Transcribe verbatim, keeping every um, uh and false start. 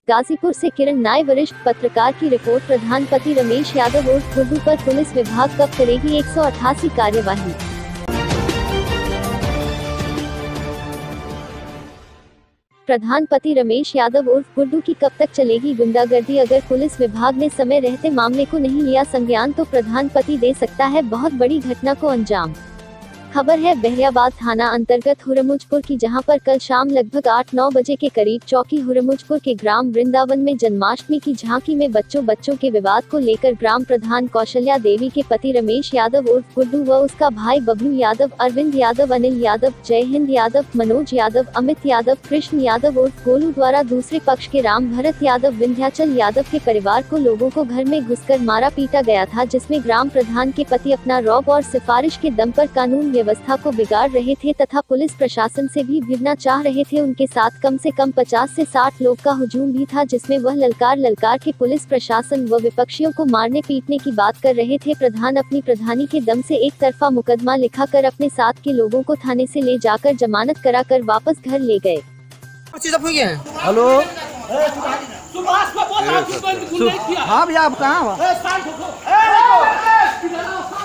गाजीपुर से किरण नाय, वरिष्ठ पत्रकार की रिपोर्ट। प्रधानपति रमेश यादव उर्फ गुड्डू पर पुलिस विभाग कब करेगी एक सौ अठासी कार्यवाही। प्रधानपति रमेश यादव उर्फ गुड्डू की कब तक चलेगी गुंडागर्दी। अगर पुलिस विभाग ने समय रहते मामले को नहीं लिया संज्ञान तो प्रधानपति दे सकता है बहुत बड़ी घटना को अंजाम। खबर है बहरियाबाद थाना अंतर्गत हुरमुजपुर की, जहां पर कल शाम लगभग आठ नौ बजे के करीब चौकी हुरमुजपुर के ग्राम वृंदावन में जन्माष्टमी की झांकी में बच्चों बच्चों के विवाद को लेकर ग्राम प्रधान कौशल्या देवी के पति रमेश यादव उर्फ गुड्डू व उसका भाई बबलू यादव, अरविंद यादव, अनिल यादव, जय हिंद यादव, मनोज यादव, अमित यादव, कृष्ण यादव उर्फ गोलू द्वारा दूसरे पक्ष के राम भरत यादव, विंध्याचल यादव के परिवार को लोगों को घर में घुसकर मारा पीटा गया था, जिसमें ग्राम प्रधान के पति अपना रौब और सिफारिश के दम पर कानून व्यवस्था को बिगाड़ रहे थे तथा पुलिस प्रशासन से भी भिड़ना चाह रहे थे। उनके साथ कम से कम पचास से साठ लोग का हुजूम भी था, जिसमें वह ललकार ललकार के पुलिस प्रशासन व विपक्षियों को मारने पीटने की बात कर रहे थे। प्रधान अपनी प्रधानी के दम से एक तरफा मुकदमा लिखा कर अपने साथ के लोगों को थाने से ले जाकर जमानत कराकर वापस घर ले गए। हेलो, हाँ भैया, आप कहाँ?